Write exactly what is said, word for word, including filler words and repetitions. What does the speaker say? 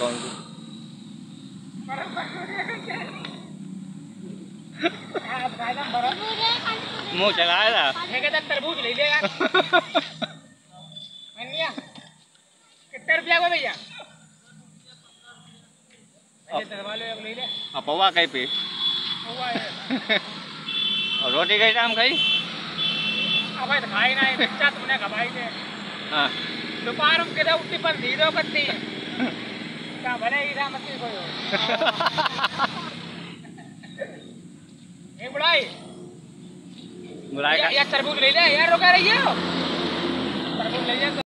कौन सी? मुँह चलाया था तरबूज ले लेगा। कितने रुपया को भैया? पौवा कहीं पे और रोटी कई टाइम खाई? अब तो खाई ना बच्चा तुमने खवाई थे। हाँ दोपहर में किधर उठी पर धीरो करती क्या भले ही राम मत कोई एक बुलाई बुलाई या तरबूज ले ले यार, रुका रही है तरबूज ले ले।